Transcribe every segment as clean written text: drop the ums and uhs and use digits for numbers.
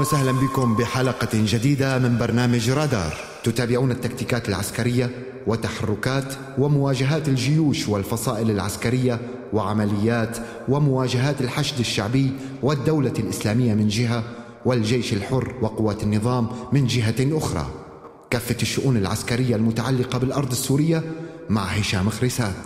وسهلا بكم بحلقة جديدة من برنامج رادار. تتابعون التكتيكات العسكرية وتحركات ومواجهات الجيوش والفصائل العسكرية وعمليات ومواجهات الحشد الشعبي والدولة الإسلامية من جهة، والجيش الحر وقوات النظام من جهة أخرى. كافة الشؤون العسكرية المتعلقة بالأرض السورية مع هشام خريسات.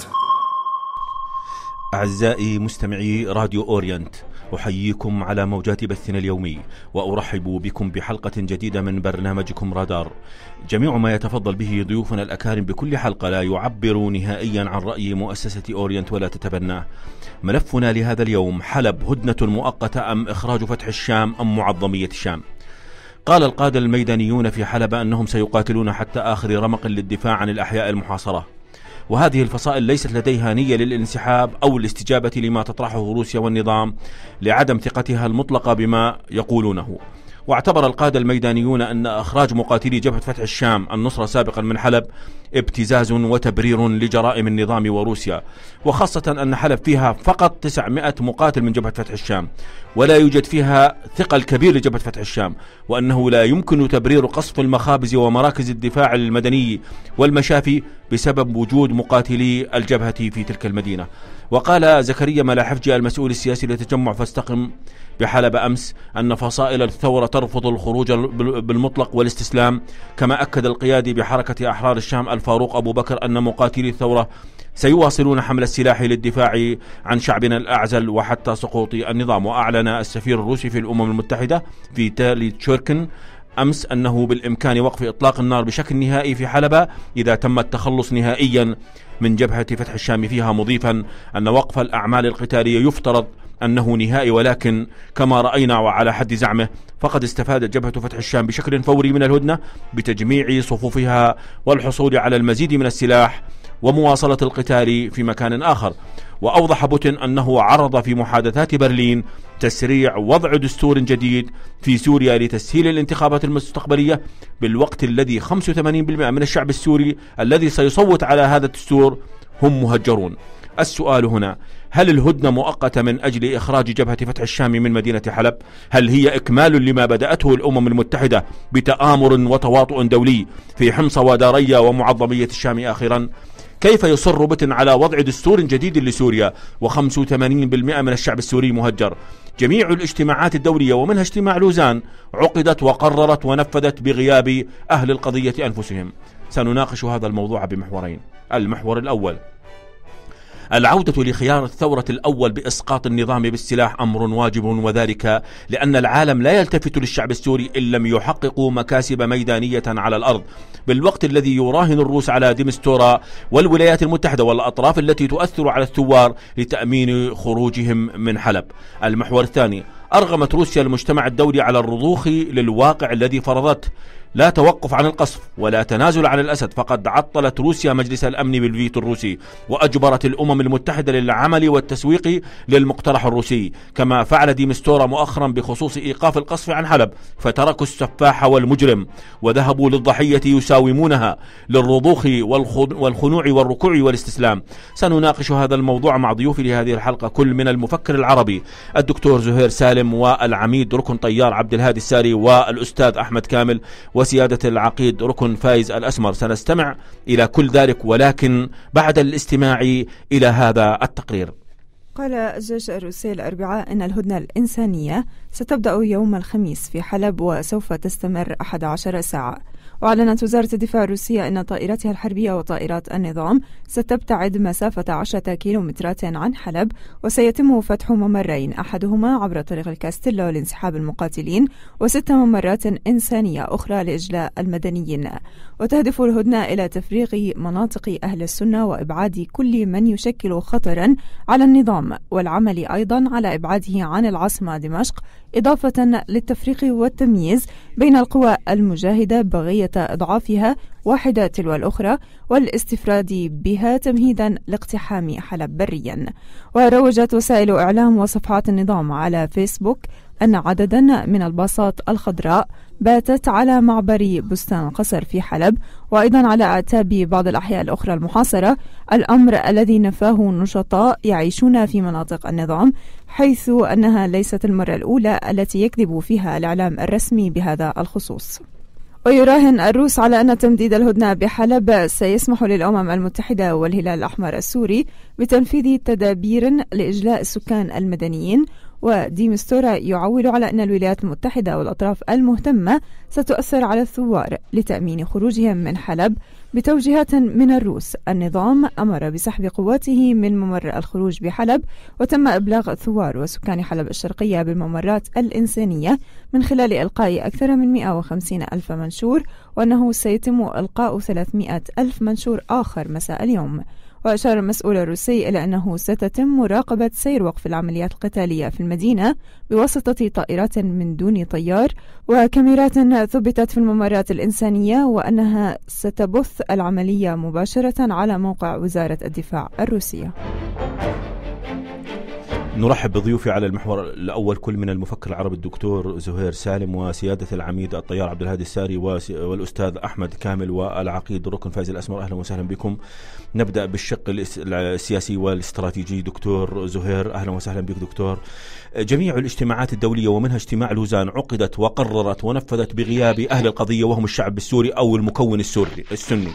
أعزائي مستمعي راديو أورينت، أحييكم على موجات بثنا اليومي وأرحب بكم بحلقة جديدة من برنامجكم رادار. جميع ما يتفضل به ضيوفنا الأكارم بكل حلقة لا يعبر نهائيا عن رأي مؤسسة أورينت ولا تتبناه. ملفنا لهذا اليوم: حلب هدنة مؤقتة أم إخراج فتح الشام أم معظمية الشام؟ قال القادة الميدانيون في حلب أنهم سيقاتلون حتى آخر رمق للدفاع عن الأحياء المحاصرة، وهذه الفصائل ليست لديها نية للانسحاب أو الاستجابة لما تطرحه روسيا والنظام لعدم ثقتها المطلقة بما يقولونه. واعتبر القادة الميدانيون أن إخراج مقاتلي جبهة فتح الشام النصرة سابقا من حلب ابتزاز وتبرير لجرائم النظام وروسيا، وخاصة أن حلب فيها فقط 900 مقاتل من جبهة فتح الشام، ولا يوجد فيها ثقل كبير لجبهة فتح الشام، وأنه لا يمكن تبرير قصف المخابز ومراكز الدفاع المدني والمشافي بسبب وجود مقاتلي الجبهة في تلك المدينة. وقال زكريا ملاحفجي المسؤول السياسي لتجمع فاستقم بحلب أمس أن فصائل الثورة ترفض الخروج بالمطلق والاستسلام، كما أكد القيادي بحركة أحرار الشام الفاروق أبو بكر أن مقاتلي الثورة سيواصلون حمل السلاح للدفاع عن شعبنا الأعزل وحتى سقوط النظام. وأعلن السفير الروسي في الأمم المتحدة في تالي تشوركن أمس أنه بالإمكان وقف إطلاق النار بشكل نهائي في حلب إذا تم التخلص نهائيا من جبهة فتح الشام فيها، مضيفا أن وقف الأعمال القتالية يفترض أنه نهائي، ولكن كما رأينا وعلى حد زعمه فقد استفادت جبهة فتح الشام بشكل فوري من الهدنة بتجميع صفوفها والحصول على المزيد من السلاح ومواصلة القتال في مكان آخر. وأوضح بوتين أنه عرض في محادثات برلين تسريع وضع دستور جديد في سوريا لتسهيل الانتخابات المستقبلية، بالوقت الذي 85% من الشعب السوري الذي سيصوت على هذا الدستور هم مهجرون. السؤال هنا: هل الهدنة مؤقتة من أجل إخراج جبهة فتح الشام من مدينة حلب؟ هل هي إكمال لما بدأته الأمم المتحدة بتآمر وتواطؤ دولي في حمص وداريا ومعظمية الشام آخرا؟ كيف يصر بوتين على وضع دستور جديد لسوريا و85% من الشعب السوري مهجر؟ جميع الاجتماعات الدولية ومنها اجتماع لوزان عقدت وقررت ونفذت بغياب أهل القضية أنفسهم. سنناقش هذا الموضوع بمحورين. المحور الأول: العودة لخيار الثورة الأول بإسقاط النظام بالسلاح أمر واجب، وذلك لأن العالم لا يلتفت للشعب السوري إن لم يحققوا مكاسب ميدانية على الأرض، بالوقت الذي يراهن الروس على ديمستورا والولايات المتحدة والأطراف التي تؤثر على الثوار لتأمين خروجهم من حلب. المحور الثاني: أرغمت روسيا المجتمع الدولي على الرضوخ للواقع الذي فرضته لا توقف عن القصف ولا تنازل عن الأسد، فقد عطلت روسيا مجلس الأمن بالفيتو الروسي، وأجبرت الأمم المتحدة للعمل والتسويق للمقترح الروسي، كما فعل ديمستورا مؤخرا بخصوص إيقاف القصف عن حلب، فتركوا السفاح والمجرم وذهبوا للضحية يساومونها للرضوخ والخنوع والركوع والاستسلام. سنناقش هذا الموضوع مع ضيوفي لهذه الحلقة، كل من المفكر العربي الدكتور زهير سالم، والعميد ركن طيار عبد الهادي الساري، والأستاذ أحمد كامل، وسيادة العقيد ركن فايز الأسمر. سنستمع إلى كل ذلك ولكن بعد الاستماع إلى هذا التقرير. قال الجيش الروسي الأربعاء أن الهدنة الإنسانية ستبدأ يوم الخميس في حلب وسوف تستمر 11 ساعة. وأعلنت وزارة الدفاع الروسية أن طائراتها الحربية وطائرات النظام ستبتعد مسافة 10 كيلومترات عن حلب، وسيتم فتح ممرين، أحدهما عبر طريق الكاستيلو لانسحاب المقاتلين، و6 ممرات إنسانية أخرى لإجلاء المدنيين. وتهدف الهدنة إلى تفريغ مناطق أهل السنة وإبعاد كل من يشكل خطرا على النظام، والعمل أيضا على إبعاده عن العاصمة دمشق، إضافة للتفريق والتمييز بين القوى المجاهدة بغية إضعافها واحدة تلو الأخرى والاستفراد بها تمهيدا لاقتحام حلب بريا. وروجت وسائل إعلام وصفحات النظام على فيسبوك أن عددا من الباصات الخضراء باتت على معبر بستان القصر في حلب، وأيضا على أعتاب بعض الأحياء الأخرى المحاصرة، الأمر الذي نفاه نشطاء يعيشون في مناطق النظام، حيث أنها ليست المرة الأولى التي يكذب فيها الإعلام الرسمي بهذا الخصوص. ويراهن الروس على أن تمديد الهدنة بحلب سيسمح للأمم المتحدة والهلال الأحمر السوري بتنفيذ تدابير لإجلاء السكان المدنيين. وديمستورا يعول على أن الولايات المتحدة والأطراف المهتمة ستؤثر على الثوار لتأمين خروجهم من حلب بتوجيهات من الروس. النظام أمر بسحب قواته من ممر الخروج بحلب، وتم إبلاغ الثوار وسكان حلب الشرقية بالممرات الإنسانية من خلال إلقاء أكثر من 150 ألف منشور، وأنه سيتم إلقاء 300 ألف منشور آخر مساء اليوم. وأشار المسؤول الروسي إلى أنه ستتم مراقبة سير وقف العمليات القتالية في المدينة بواسطة طائرات من دون طيار وكاميرات ثبتت في الممرات الإنسانية، وأنها ستبث العملية مباشرة على موقع وزارة الدفاع الروسية. نرحب بضيوفي على المحور الأول، كل من المفكر العربي الدكتور زهير سالم، وسيادة العميد الطيار عبد الهادي الساري، والأستاذ أحمد كامل، والعقيد الركن فايز الأسمر. أهلا وسهلا بكم. نبدأ بالشق السياسي والاستراتيجي. دكتور زهير، أهلا وسهلا بك دكتور. جميع الاجتماعات الدولية ومنها اجتماع لوزان عقدت وقررت ونفذت بغياب أهل القضية وهم الشعب السوري أو المكون السني.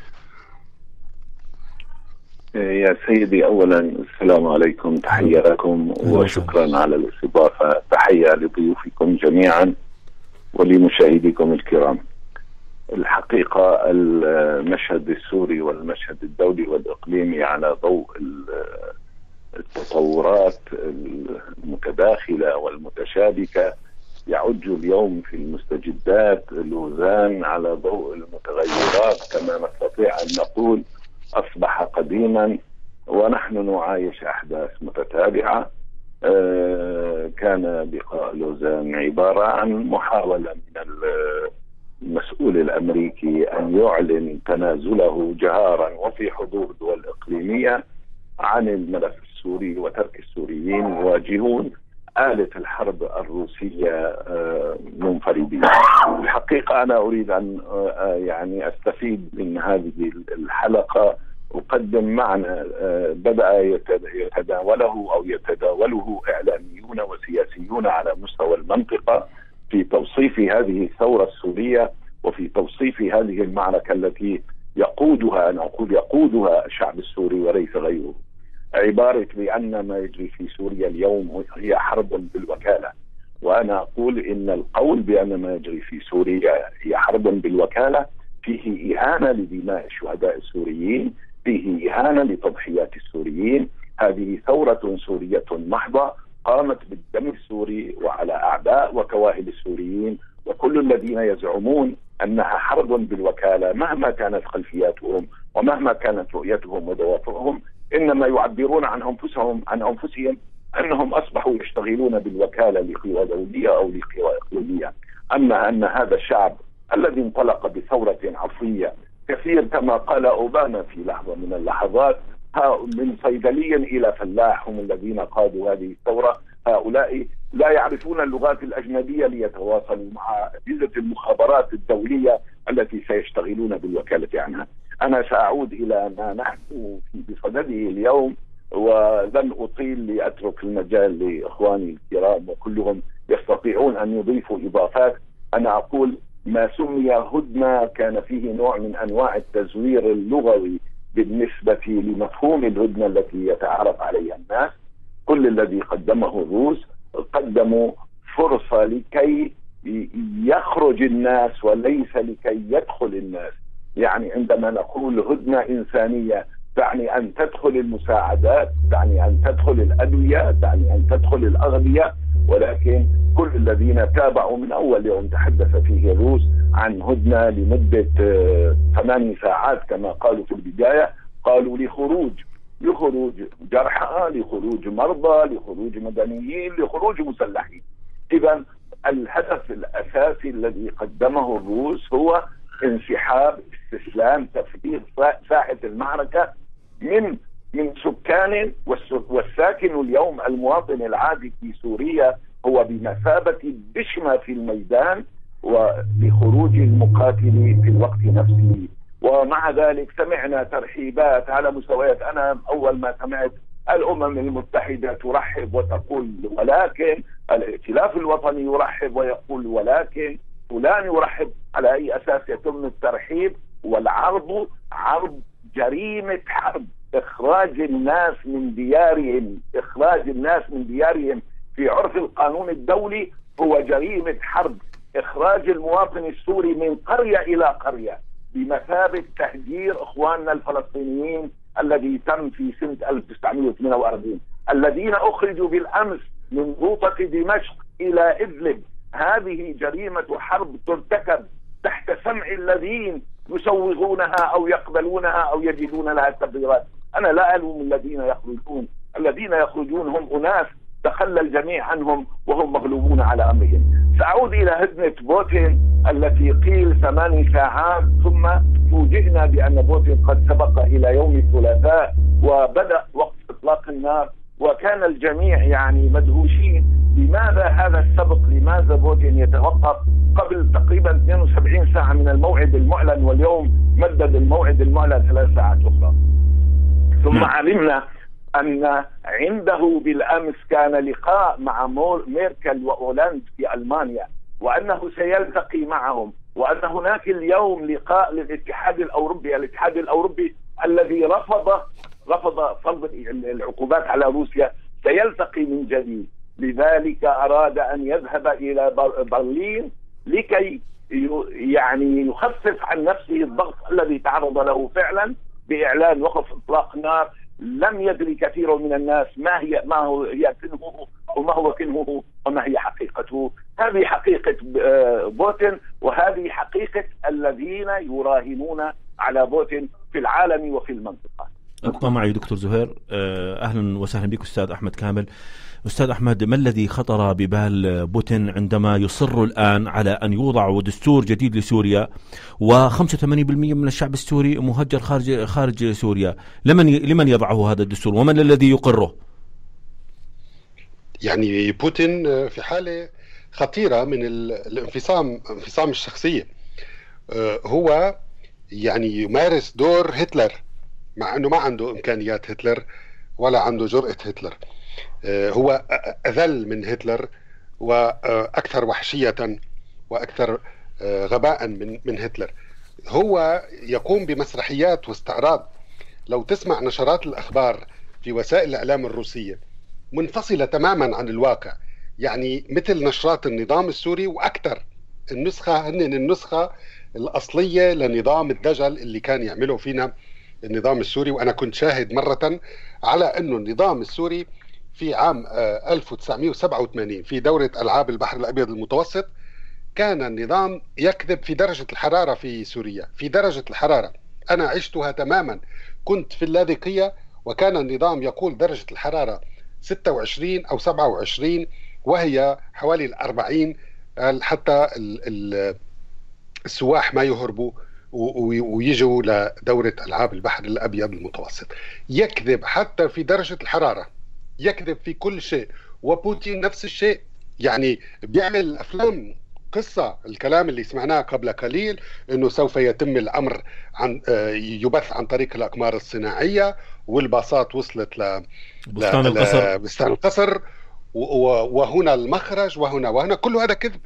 يا سيدي، أولا السلام عليكم، تحية لكم وشكرا على الاستضافة. تحية لضيوفكم جميعا ولمشاهديكم الكرام. الحقيقة المشهد السوري والمشهد الدولي والإقليمي على ضوء التطورات المتداخلة والمتشابكة يعج اليوم في المستجدات لوزان على ضوء المتغيرات، كما نستطيع أن نقول أصبح قديما ونحن نعايش أحداث متتابعة. كان لقاء لوزان عبارة عن محاولة من المسؤول الأمريكي أن يعلن تنازله جهارا وفي حضور دول إقليمية عن الملف السوري وترك السوريين يواجهون آلة الحرب الروسية منفردين. الحقيقة أنا أريد أن يعني أستفيد من هذه الحلقة، أقدم معنى بدأ يتداوله إعلاميون وسياسيون على مستوى المنطقة في توصيف هذه الثورة السورية وفي توصيف هذه المعركة التي يقودها، أنا أقول يقودها الشعب السوري وليس غيره. عبارة بأن ما يجري في سوريا اليوم هي حرب بالوكالة، وأنا أقول إن القول بأن ما يجري في سوريا هي حرب بالوكالة فيه إهانة لدماء الشهداء السوريين، فيه إهانة لتضحيات السوريين. هذه ثورة سورية محضة قامت بالدم السوري وعلى أعداء وكواهل السوريين، وكل الذين يزعمون أنها حرب بالوكالة مهما كانت خلفياتهم ومهما كانت رؤيتهم ودوافعهم إنما يعبرون عن أنفسهم أنهم أصبحوا يشتغلون بالوكالة لقوى دولية أو لقوى إقليمية. أما أن هذا الشعب الذي انطلق بثورة عصرية كثير كما قال أوباما في لحظة من اللحظات، من صيدلي إلى فلاح هم الذين قادوا هذه الثورة. هؤلاء لا يعرفون اللغات الأجنبية ليتواصلوا مع أجهزة المخابرات الدولية التي سيشتغلون بالوكالة عنها. أنا سأعود إلى ما نحن بصدده اليوم ولن أطيل لأترك المجال لإخواني الكرام وكلهم يستطيعون أن يضيفوا إضافات. أنا أقول ما سمي هدنة كان فيه نوع من أنواع التزوير اللغوي بالنسبة لمفهوم الهدنة التي يتعارف عليها الناس. كل الذي قدمه الروس قدموا فرصة لكي يخرج الناس وليس لكي يدخل الناس. يعني عندما نقول هدنة إنسانية تعني أن تدخل المساعدات، تعني أن تدخل الأدوية، تعني أن تدخل الأغذية، ولكن كل الذين تابعوا من أول يوم تحدث فيه الروس عن هدنة لمدة 8 ساعات كما قالوا في البداية، قالوا لخروج جرحى، لخروج مرضى، لخروج مدنيين، لخروج مسلحين. إذن الهدف الأساسي الذي قدمه الروس هو انسحاب، استسلام، تفريغ ساحة المعركة من سكان، والساكن اليوم المواطن العادي في سوريا هو بمثابة الدشمة في الميدان ولخروج المقاتل في الوقت نفسه. ومع ذلك سمعنا ترحيبات على مستويات، أنا أول ما سمعت الأمم المتحدة ترحب وتقول ولكن، الائتلاف الوطني يرحب ويقول ولكن، فلان يرحب، على أي أساس يتم الترحيب والعرض؟ عرض جريمة حرب، إخراج الناس من ديارهم، إخراج الناس من ديارهم في عرف القانون الدولي هو جريمة حرب. إخراج المواطن السوري من قرية إلى قرية بمثابة تهجير إخواننا الفلسطينيين الذي تم في سنة 1948، الذين أخرجوا بالأمس من ضوطة دمشق إلى إدلب. هذه جريمة حرب ترتكب تحت سمع الذين يسوغونها أو يقبلونها أو يجدون لها التبريرات. أنا لا ألوم الذين يخرجون، الذين يخرجون هم أناس تخلى الجميع عنهم وهم مغلوبون على أمرهم. سأعود إلى هدنة بوتين التي قيل 8 ساعات، ثم فوجئنا بأن بوتين قد سبق إلى يوم الثلاثاء وبدأ وقت إطلاق النار، وكان الجميع يعني مدهوشين. لماذا هذا السبق؟ لماذا بوتين يتوقف قبل تقريبا 72 ساعة من الموعد المعلن، واليوم مدد الموعد المعلن 3 ساعات أخرى؟ ثم علمنا أن عنده بالأمس كان لقاء مع ميركل وأولاند في ألمانيا، وأنه سيلتقي معهم، وأن هناك اليوم لقاء للاتحاد الأوروبي، الاتحاد الأوروبي الذي رفض فرض العقوبات على روسيا سيلتقي من جديد. لذلك أراد أن يذهب إلى برلين لكي يعني يخفف عن نفسه الضغط الذي تعرض له فعلا بإعلان وقف إطلاق نار. لم يدري كثير من الناس ما هو كنهه أو ما هو كنهه وما هي حقيقته. هذه حقيقة بوتين، وهذه حقيقة الذين يراهنون على بوتين في العالم وفي المنطقة. ابقى معي دكتور زهير. أهلا وسهلا بك أستاذ أحمد كامل. أستاذ أحمد، ما الذي خطر ببال بوتين عندما يصر الآن على أن يوضع دستور جديد لسوريا و85% من الشعب السوري مهجر خارج سوريا؟ لمن يضعه هذا الدستور ومن الذي يقره؟ يعني بوتين في حالة خطيرة من انفصام الشخصية. هو يعني يمارس دور هتلر، مع أنه ما عنده إمكانيات هتلر ولا عنده جرأة هتلر. هو أذل من هتلر وأكثر وحشية وأكثر غباء من هتلر. هو يقوم بمسرحيات واستعراض. لو تسمع نشرات الأخبار في وسائل الإعلام الروسية منفصلة تماما عن الواقع، يعني مثل نشرات النظام السوري وأكثر. النسخة الأصلية لنظام الدجل اللي كان يعمله فينا النظام السوري. وأنا كنت شاهد مرة على أنه النظام السوري في عام 1987 في دورة ألعاب البحر الأبيض المتوسط كان النظام يكذب في درجة الحرارة في سوريا، في درجة الحرارة. أنا عشتها تماما، كنت في اللاذقية وكان النظام يقول درجة الحرارة 26 أو 27 وهي حوالي 40، حتى السواح ما يهربوا ويجوا لدورة ألعاب البحر الأبيض المتوسط. يكذب حتى في درجة الحرارة، يكذب في كل شيء. وبوتين نفس الشيء، يعني بيعمل أفلام قصة. الكلام اللي سمعناه قبل قليل أنه سوف يتم الأمر يبث عن طريق الأقمار الصناعية، والباصات وصلت بستان القصر وهنا المخرج وهنا كل هذا كذب،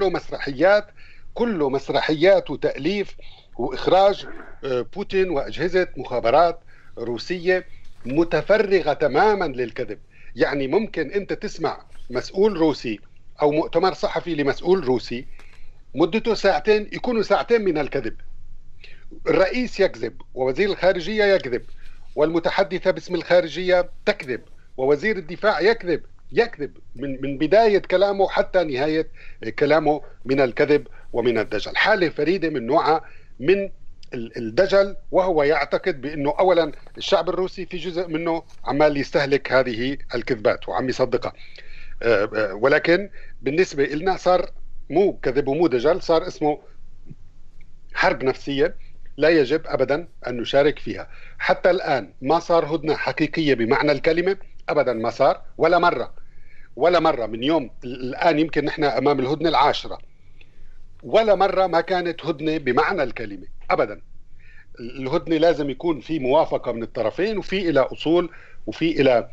كله مسرحيات وتأليف وإخراج بوتين وأجهزة مخابرات روسية متفرغة تماما للكذب. يعني ممكن أنت تسمع مسؤول روسي أو مؤتمر صحفي لمسؤول روسي مدته ساعتين، يكونوا ساعتين من الكذب. الرئيس يكذب، ووزير الخارجية يكذب، والمتحدثة باسم الخارجية تكذب، ووزير الدفاع يكذب من بداية كلامه حتى نهاية كلامه من الكذب ومن الدجل. حالة فريدة من نوعها من الدجل، وهو يعتقد بأنه أولا الشعب الروسي في جزء منه عمال يستهلك هذه الكذبات وعم يصدقها. ولكن بالنسبة لنا صار مو كذب ومو دجل، صار اسمه حرب نفسية لا يجب أبدا أن نشارك فيها. حتى الآن ما صار هدنة حقيقية بمعنى الكلمة، أبدا ما صار ولا مرة من يوم الآن. يمكن نحن أمام الهدنة 10، ولا مرة ما كانت هدنة بمعنى الكلمة أبدا. الهدنة لازم يكون في موافقة من الطرفين، وفي إلى أصول، وفي إلى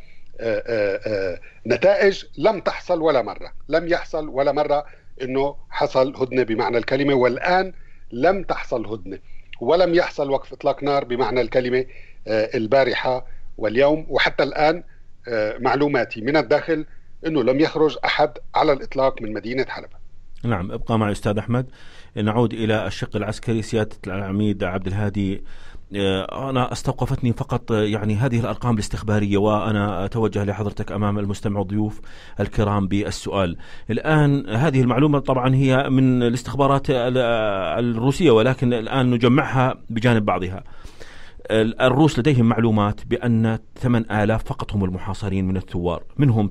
نتائج. لم تحصل ولا مرة، لم يحصل ولا مرة إنه حصل هدنة بمعنى الكلمة، والآن لم تحصل هدنة، ولم يحصل وقف إطلاق نار بمعنى الكلمة البارحة واليوم. وحتى الآن معلوماتي من الداخل إنه لم يخرج أحد على الإطلاق من مدينة حلب. نعم، ابقى معي أستاذ أحمد. نعود إلى الشق العسكري. سيادة العميد عبد الهادي، أنا استوقفتني فقط يعني هذه الأرقام الاستخبارية، وأنا أتوجه لحضرتك أمام المستمع والضيوف الكرام بالسؤال. الآن هذه المعلومة طبعا هي من الاستخبارات الروسية، ولكن الآن نجمعها بجانب بعضها. الروس لديهم معلومات بأن 8000 فقط هم المحاصرين من الثوار، منهم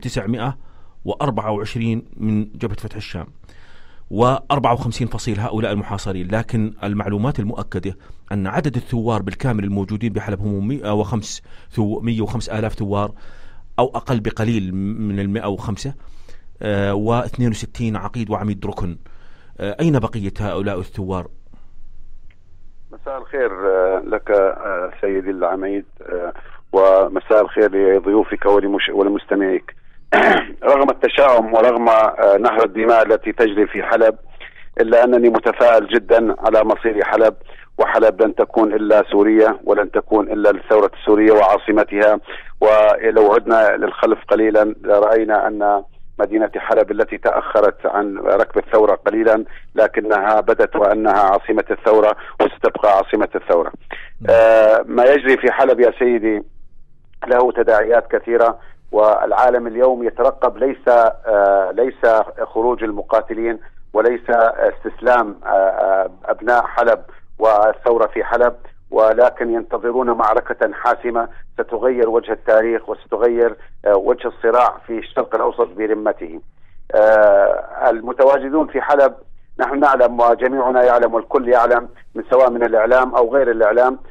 924 من جبهة فتح الشام، و54 فصيل هؤلاء المحاصرين. لكن المعلومات المؤكدة أن عدد الثوار بالكامل الموجودين بحلب هم 105,000 ثوار، أو أقل بقليل من 105، و62 عقيد وعميد ركن. أين بقية هؤلاء الثوار؟ مساء الخير لك سيدي العميد، ومساء الخير لضيوفك ولمستمعيك. رغم التشاؤم ورغم نهر الدماء التي تجري في حلب، إلا أنني متفائل جدا على مصير حلب. وحلب لن تكون إلا سوريا، ولن تكون إلا الثورة السورية وعاصمتها. ولو عدنا للخلف قليلا رأينا أن مدينة حلب التي تأخرت عن ركب الثورة قليلا، لكنها بدت وأنها عاصمة الثورة وستبقى عاصمة الثورة. ما يجري في حلب يا سيدي له تداعيات كثيرة، والعالم اليوم يترقب ليس خروج المقاتلين، وليس استسلام أبناء حلب والثورة في حلب، ولكن ينتظرون معركة حاسمة ستغير وجه التاريخ وستغير وجه الصراع في الشرق الأوسط برمته. المتواجدون في حلب نحن نعلم، وجميعنا يعلم، والكل يعلم، من سواء من الإعلام أو غير الإعلام،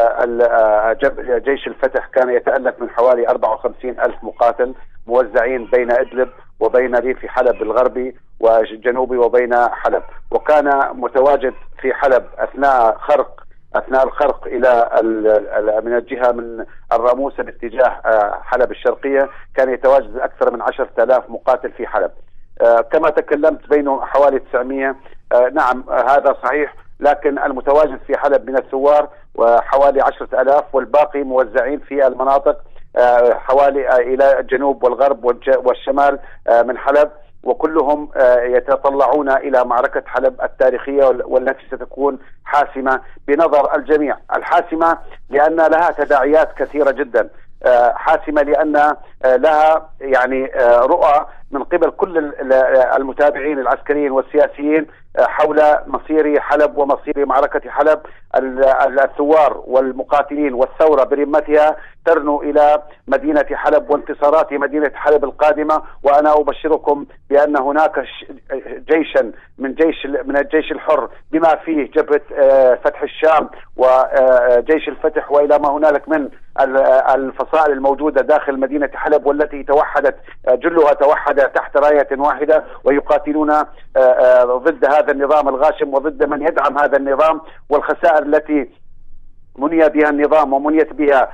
جيش الفتح كان يتألف من حوالي 54,000 مقاتل موزعين بين إدلب وبين ريف حلب الغربي والجنوبي وبين حلب، وكان متواجد في حلب أثناء الخرق إلى من الجهة من الراموسة باتجاه حلب الشرقية، كان يتواجد أكثر من 10,000 مقاتل في حلب. كما تكلمت بينه حوالي 900. نعم هذا صحيح، لكن المتواجد في حلب من الثوار وحوالي 10,000، والباقي موزعين في المناطق حوالي إلى الجنوب والغرب والشمال من حلب، وكلهم يتطلعون إلى معركة حلب التاريخية والتي ستكون حاسمة بنظر الجميع. الحاسمة لأن لها تداعيات كثيرة جدا، حاسمة لأن لها يعني رؤى من قبل كل المتابعين العسكريين والسياسيين حول مصير حلب ومصير معركة حلب. الثوار والمقاتلين والثورة برمتها ترنو إلى مدينة حلب وانتصارات مدينة حلب القادمة، وأنا أبشركم بأن هناك جيشا من الجيش الحر بما فيه جبهة فتح الشام وجيش الفتح وإلى ما هنالك من الفصائل الموجودة داخل مدينة حلب، والتي جلها توحد تحت راية واحدة، ويقاتلون ضد هذا النظام الغاشم وضد من يدعم هذا النظام. والخسائر التي مني بها النظام ومنيت بها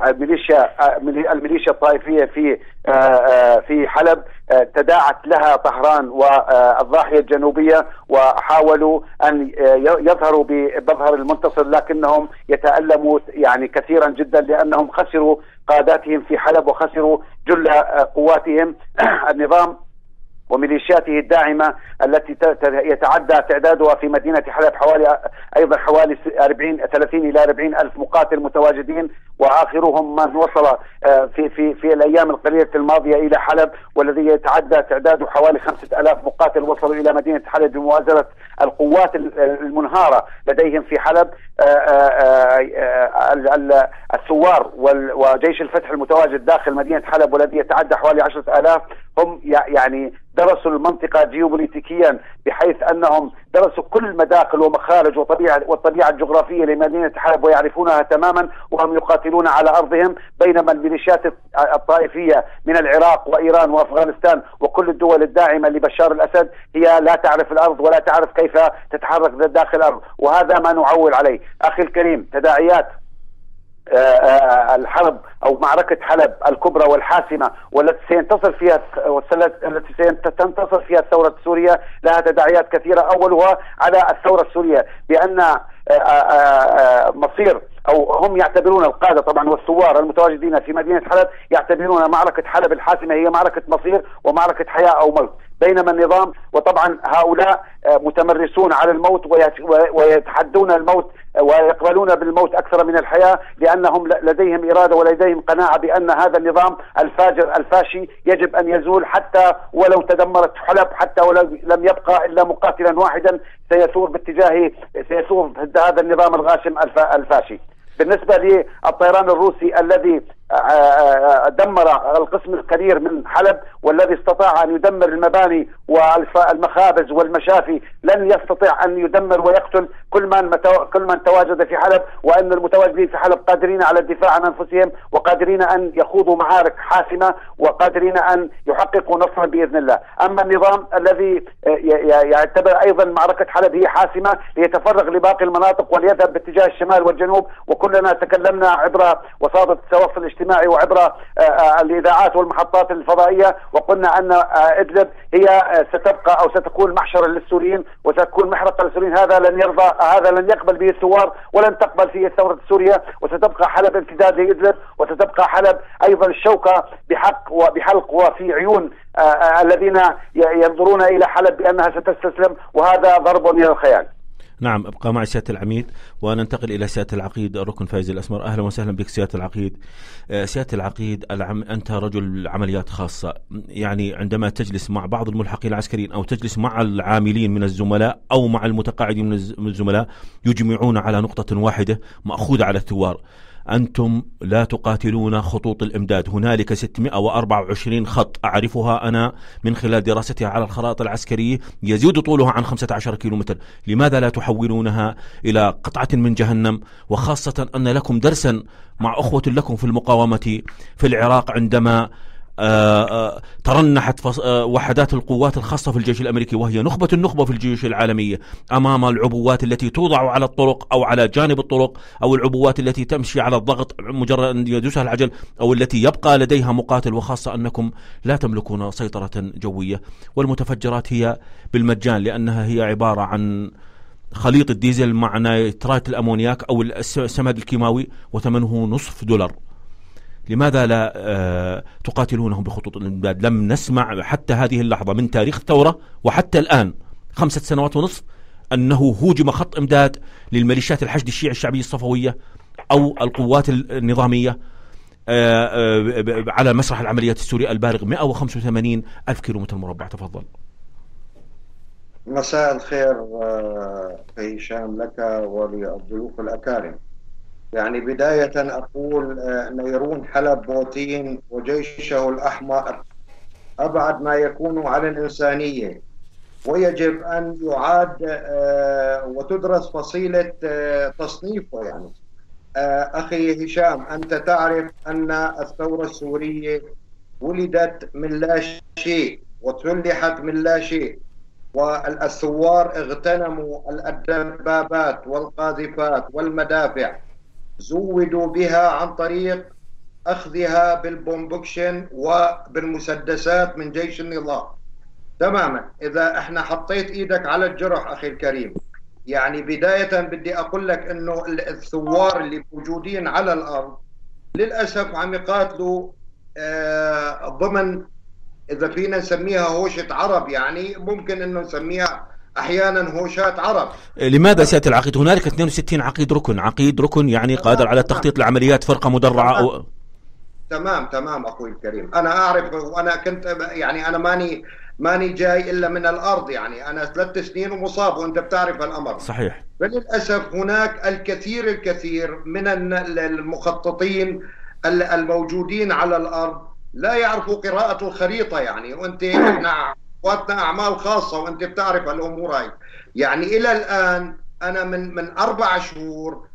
الميليشيا الطائفية في حلب تداعت لها طهران والضاحية الجنوبية، وحاولوا أن يظهروا بمظهر المنتصر، لكنهم يتألموا يعني كثيرا جدا، لأنهم خسروا قاداتهم في حلب وخسروا جل قواتهم. النظام وميليشياته الداعمة التي يتعدى تعدادها في مدينة حلب حوالي 30 إلى 40 ألف مقاتل متواجدين، وآخرهم من وصل في الأيام القليلة الماضية إلى حلب، والذي يتعدى تعداده حوالي 5,000 مقاتل وصلوا إلى مدينة حلب بموازنة القوات المنهارة لديهم في حلب. الثوار وجيش الفتح المتواجد داخل مدينة حلب والذي يتعدى حوالي 10,000 هم يعني درسوا المنطقة جيوبوليتيكيا، بحيث أنهم درسوا كل مداخل ومخارج والطبيعة الجغرافية لمدينة حلب ويعرفونها تماما، وهم يقاتلون على أرضهم، بينما الميليشيات الطائفية من العراق وإيران وأفغانستان وكل الدول الداعمة لبشار الأسد هي لا تعرف الأرض ولا تعرف كيف تتحرك داخل الأرض، وهذا ما نعول عليه. أخي الكريم، تداعيات الحرب أو معركة حلب الكبرى والحاسمة والتي سينتصر فيها الثورة السورية لها تداعيات كثيرة. أولها على الثورة السورية بأن مصير، أو هم يعتبرون القادة طبعا والثوار المتواجدين في مدينة حلب يعتبرون معركة حلب الحاسمة هي معركة مصير ومعركة حياة أو موت، بينما النظام وطبعا هؤلاء متمرسون على الموت ويتحدون الموت ويقبلون بالموت أكثر من الحياة، لأنهم لديهم إرادة ولديهم قناعة بأن هذا النظام الفاجر الفاشي يجب أن يزول، حتى ولو تدمرت حلب، حتى ولو لم يبقى إلا مقاتلا واحدا سيثور ضد هذا النظام الغاشم الفاشي. بالنسبة للطيران الروسي الذي دمر القسم الكبير من حلب والذي استطاع أن يدمر المباني والمخابز والمشافي، لن يستطيع أن يدمر ويقتل كل من تواجد في حلب، وأن المتواجدين في حلب قادرين على الدفاع عن أنفسهم وقادرين أن يخوضوا معارك حاسمة وقادرين أن يحققوا نصرا بإذن الله. أما النظام الذي يعتبر أيضا معركة حلب هي حاسمة ليتفرغ لباقي المناطق وليذهب باتجاه الشمال والجنوب، وكلنا تكلمنا عبر وسائل التواصل الاجتماعي وعبر الإذاعات والمحطات الفضائية، وقلنا أن إدلب هي ستبقى أو ستكون محشرا للسوريين وستكون محرقة للسوريين. هذا لن يقبل به الثوار ولن تقبل فيه الثورة السورية، وستبقى حلب امتداد لإدلب، وستبقى حلب أيضا الشوكة بحلق وفي عيون الذين ينظرون إلى حلب بأنها ستستسلم، وهذا ضرب من الخيال. نعم، ابقى معي سيادة العميد وننتقل إلى سيادة العقيد الركن فايز الأسمر. أهلا وسهلا بك سيادة العقيد. سيادة العقيد، أنت رجل عمليات خاصة، يعني عندما تجلس مع بعض الملحقين العسكريين أو تجلس مع العاملين من الزملاء أو مع المتقاعدين من الزملاء يجمعون على نقطة واحدة مأخوذة على الثوار: أنتم لا تقاتلون خطوط الإمداد. هنالك 624 خط أعرفها أنا من خلال دراستها على الخرائط العسكرية يزيد طولها عن 15 كيلومتر. لماذا لا تحولونها إلى قطعة من جهنم؟ وخاصة أن لكم درسا مع أخوة لكم في المقاومة في العراق عندما ترنحت وحدات القوات الخاصة في الجيش الأمريكي، وهي نخبة النخبة في الجيوش العالمية، أمام العبوات التي توضع على الطرق أو على جانب الطرق، أو العبوات التي تمشي على الضغط مجرد أن يدوسها العجل، أو التي يبقى لديها مقاتل. وخاصة أنكم لا تملكون سيطرة جوية، والمتفجرات هي بالمجان لأنها هي عبارة عن خليط الديزل مع نيترات الأمونياك أو السماد الكيماوي وثمنه $0.5. لماذا لا تقاتلونهم بخطوط الإمداد؟ لم نسمع حتى هذه اللحظة من تاريخ الثورة وحتى الآن 5 سنوات ونصف أنه هوجم خط إمداد للميليشيات الحشد الشيعي الشعبية الصفوية أو القوات النظامية على مسرح العمليات السورية البالغ 185 ألف كيلومتر مربع. تفضل. مساء الخير هشام لك وللضيوف الأكارم. يعني بداية أقول نيرون حلب موتين وجيشه الأحمر أبعد ما يكون على الإنسانية، ويجب أن يعاد وتدرس فصيلة تصنيفه. يعني أخي هشام، أنت تعرف أن الثورة السورية ولدت من لا شيء وتسلحت من لا شيء، والثوار اغتنموا الدبابات والقاذفات والمدافع، زودوا بها عن طريق أخذها بالبومبكشن وبالمسدسات من جيش النظام. تماما. إذا احنا حطيت إيدك على الجرح أخي الكريم، يعني بداية بدي أقول لك إنه الثوار اللي موجودين على الأرض للأسف عم يقاتلوا ضمن، إذا فينا نسميها هوشة عرب، يعني ممكن إنه نسميها أحيانا هوشات عرب. لماذا سيادة العقيد هنالك 62 عقيد ركن يعني قادر على التخطيط لعمليات فرقة مدرعة أو... تمام أخوي الكريم، أنا أعرف، وأنا كنت يعني أنا ماني جاي إلا من الأرض، يعني أنا 3 سنين ومصاب وأنت بتعرف الأمر. صحيح. فللأسف هناك الكثير من المخططين الموجودين على الأرض لا يعرفوا قراءة الخريطة يعني. وانت احنا اخواتنا اعمال خاصة وانت بتعرف الامور هاي. يعني الى الان انا من 4 شهور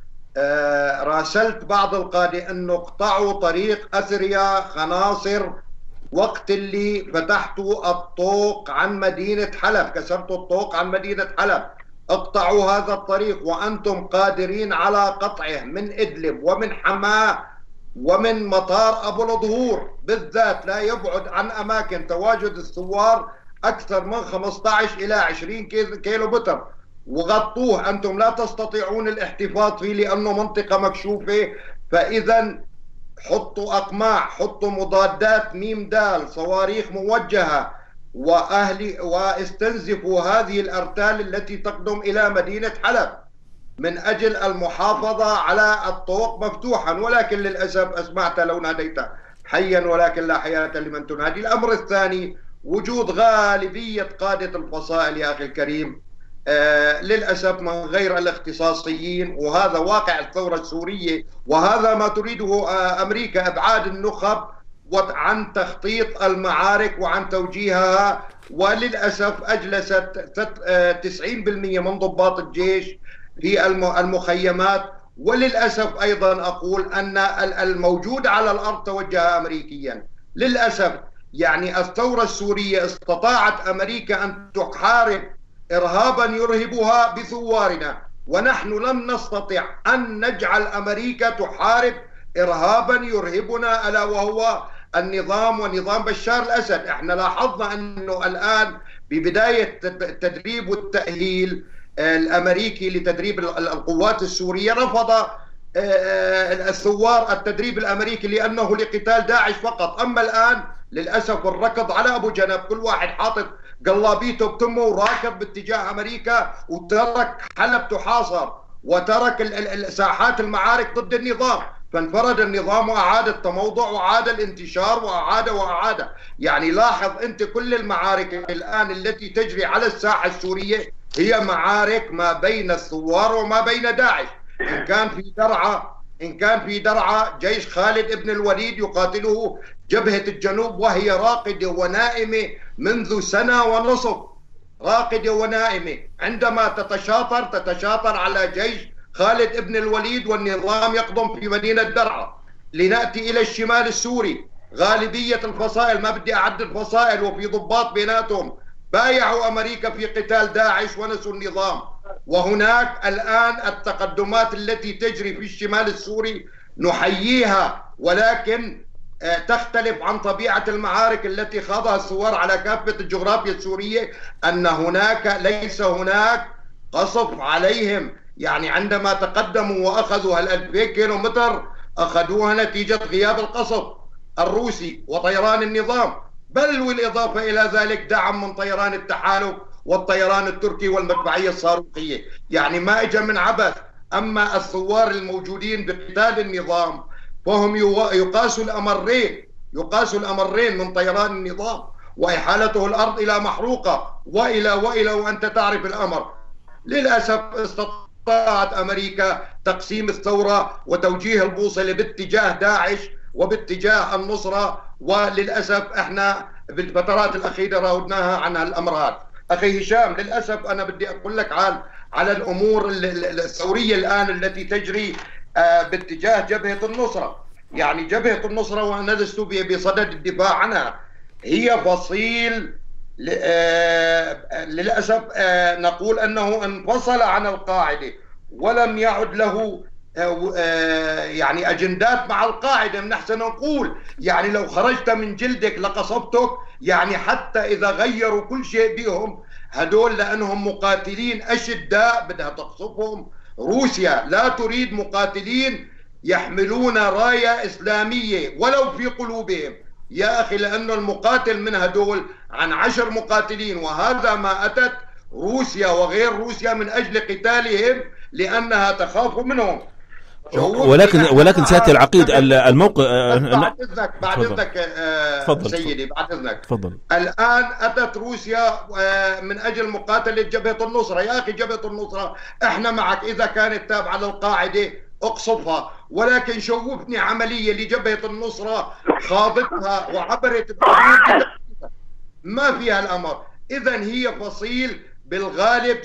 راسلت بعض القادة انه اقطعوا طريق اثريا خناصر وقت اللي فتحتوا الطوق عن مدينة حلب، كسرتوا الطوق عن مدينة حلب، اقطعوا هذا الطريق وأنتم قادرين على قطعه من إدلب ومن حماة ومن مطار أبو الظهور بالذات، لا يبعد عن أماكن تواجد الثوار أكثر من 15 إلى 20 كيلو متر، وغطوه. أنتم لا تستطيعون الاحتفاظ فيه لأنه منطقة مكشوفة. فإذا حطوا أقماع، حطوا مضادات ميم دال، صواريخ موجهة، واستنزفوا هذه الأرتال التي تقدم إلى مدينة حلب من أجل المحافظة على الطوق مفتوحا. ولكن للأسف أسمعت لو ناديت حيا ولكن لا حياة لمن تنادي. الأمر الثاني وجود غالبية قادة الفصائل يا أخي الكريم للأسف من غير الاختصاصيين، وهذا واقع الثورة السورية، وهذا ما تريده أمريكا، إبعاد النخب عن تخطيط المعارك وعن توجيهها. وللأسف أجلست 90% من ضباط الجيش في المخيمات. وللأسف أيضا أقول أن الموجود على الأرض توجه أمريكيا. للأسف يعني الثورة السورية استطاعت أمريكا أن تحارب إرهابا يرهبها بثوارنا، ونحن لم نستطع أن نجعل أمريكا تحارب إرهابا يرهبنا، ألا وهو النظام ونظام بشار الأسد. احنا لاحظنا أنه الآن ببداية التدريب والتأهيل الأمريكي لتدريب القوات السورية رفض الثوار التدريب الأمريكي لأنه لقتال داعش فقط. أما الآن للأسف الركض على أبو جنب، كل واحد حاطط قلابيته بتمه وراكب باتجاه أمريكا، وترك حلب تحاصر وترك ساحات المعارك ضد النظام. فانفرد النظام وأعاد التموضع وأعاد الانتشار وأعاد. يعني لاحظ أنت كل المعارك الآن التي تجري على الساحة السورية هي معارك ما بين الثوار وما بين داعش. إن كان في درعا جيش خالد ابن الوليد يقاتله جبهة الجنوب وهي راقدة ونائمة منذ 1.5 سنة، راقدة ونائمة. عندما تتشاطر على جيش خالد ابن الوليد والنظام يقدم في مدينة درعا. لنأتي إلى الشمال السوري، غالبية الفصائل، ما بدي أعدد فصائل وفي ضباط بيناتهم، بايعوا أمريكا في قتال داعش ونسوا النظام. وهناك الآن التقدمات التي تجري في الشمال السوري نحييها، ولكن تختلف عن طبيعة المعارك التي خاضها الثوار على كافة الجغرافيا السورية، أن ليس هناك قصف عليهم. يعني عندما تقدموا وأخذوا 2000 كيلو متر أخذوها نتيجة غياب القصف الروسي وطيران النظام، بل والإضافة إلى ذلك دعم من طيران التحالف والطيران التركي والمدفعية الصاروخية. يعني ما إجا من عبث. أما الثوار الموجودين بقتال النظام فهم يقاسوا الأمرين من طيران النظام وإحالته الأرض إلى محروقة وإلى وأنت تعرف الأمر. للأسف استطاعت أمريكا تقسيم الثورة وتوجيه البوصلة باتجاه داعش وباتجاه النصرة. وللأسف احنا بالفترات الأخيرة راودناها عن الأمر هذا. أخي هشام، للأسف أنا بدي أقول لك على الأمور الثورية الآن التي تجري باتجاه جبهة النصرة. يعني جبهة النصرة وأنا لست بصدد الدفاع عنها، هي فصيل للأسف نقول أنه انفصل عن القاعدة ولم يعد له يعني أجندات مع القاعدة. من أحسن نقول يعني لو خرجت من جلدك لقصفتك. يعني حتى إذا غيروا كل شيء بهم هدول لأنهم مقاتلين أشداء بدها تقصفهم. روسيا لا تريد مقاتلين يحملون راية إسلامية ولو في قلوبهم يا أخي، لأنه المقاتل من هدول عن 10 مقاتلين، وهذا ما أتت روسيا وغير روسيا من أجل قتالهم لأنها تخاف منهم. ولكن سيادة العقيد الموقع بعد إذنك سيدي، بعد إذنك تفضل. الآن أتت روسيا من أجل مقاتلة جبهة النصرة. يا أخي جبهة النصرة إحنا معك إذا كانت تابعة للقاعدة اقصفها، ولكن شوفني عملية لجبهة النصرة خاضتها وعبرت الحدود ما فيها الأمر. إذن هي فصيل بالغالب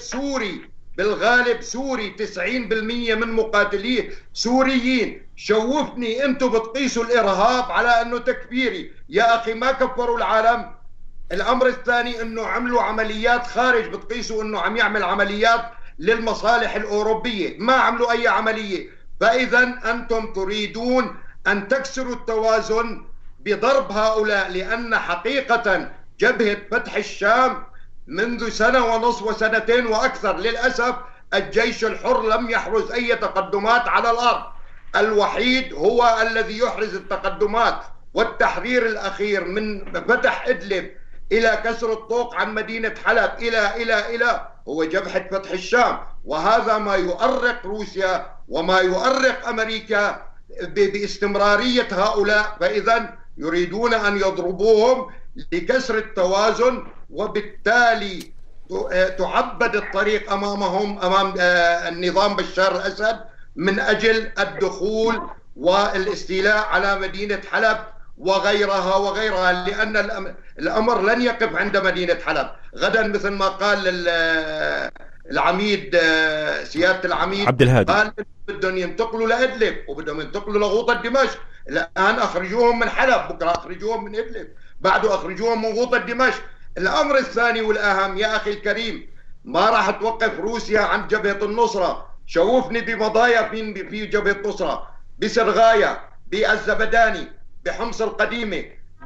سوري 90% من مقاتليه سوريين. شوفني أنتم بتقيسوا الإرهاب على أنه تكفيري، يا أخي ما كفروا العالم. الأمر الثاني أنه عملوا عمليات خارج، بتقيسوا أنه عم يعمل عمليات للمصالح الأوروبية، ما عملوا أي عملية. فإذا أنتم تريدون أن تكسروا التوازن بضرب هؤلاء، لأن حقيقة جبهة فتح الشام منذ سنة ونصف وسنتين وأكثر للأسف الجيش الحر لم يحرز أي تقدمات على الأرض. الوحيد هو الذي يحرز التقدمات والتحرير الأخير من فتح إدلب إلى كسر الطوق عن مدينة حلب إلى هو جبهة فتح الشام. وهذا ما يؤرق روسيا وما يؤرق أمريكا باستمرارية هؤلاء. فإذا يريدون أن يضربوهم لكسر التوازن، وبالتالي تعبد الطريق أمامهم أمام النظام بشار الأسد من أجل الدخول والاستيلاء على مدينة حلب وغيرها، لأن الأمر لن يقف عند مدينة حلب. غدا مثل ما قال العميد سيادة العميد عبد الهادي، قال بدهم ينتقلوا لإدلب وبدهم ينتقلوا لغوطة دمشق. الآن أخرجوهم من حلب، بكرة أخرجوهم من إدلب، بعده أخرجوهم من غوطة دمشق. الأمر الثاني والأهم يا أخي الكريم، ما راح توقف روسيا عن جبهة النصرة. شوفني بمضايا في جبهة النصرة، بسرغايا، بالزبداني، بحمص القديمة،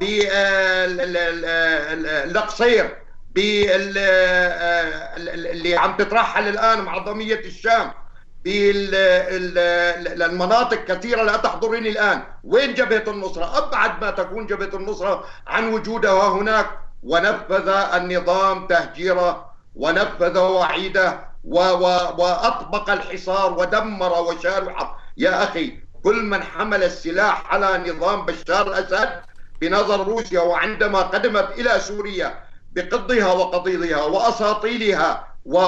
بالقصير، اللي عم تترحل الآن معظمية الشام، بالمناطق كثيرة لا تحضرني الآن. وين جبهة النصرة؟ أبعد ما تكون جبهة النصرة عن وجودها هناك. ونفذ النظام تهجيره ونفذ وعيده وأطبق الحصار ودمر وشارع. يا أخي كل من حمل السلاح على نظام بشار الأسد بنظر روسيا، وعندما قدمت إلى سوريا بقضها وقضيضها وأساطيلها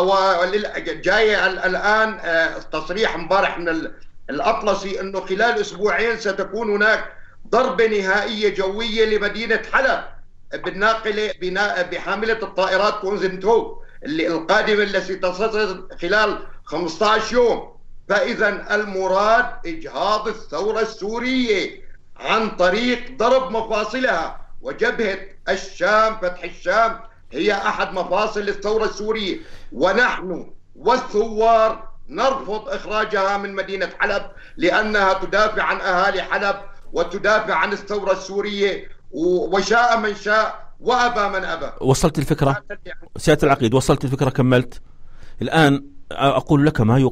جاي الآن تصريح مبارح من الأطلسي أنه خلال أسبوعين ستكون هناك ضربة نهائية جوية لمدينة حلب بالناقلة بحاملة الطائرات كونزنتو القادمة التي تصل خلال 15 يوم. فإذا المراد إجهاض الثورة السورية عن طريق ضرب مفاصلها، وجبهة الشام فتح الشام هي أحد مفاصل الثورة السورية، ونحن والثوار نرفض إخراجها من مدينة حلب، لأنها تدافع عن أهالي حلب وتدافع عن الثورة السورية، وشاء من شاء وأبى من أبى. وصلت الفكرة سيادة العقيد؟ وصلت الفكرة؟ كملت. الآن أقول لك ما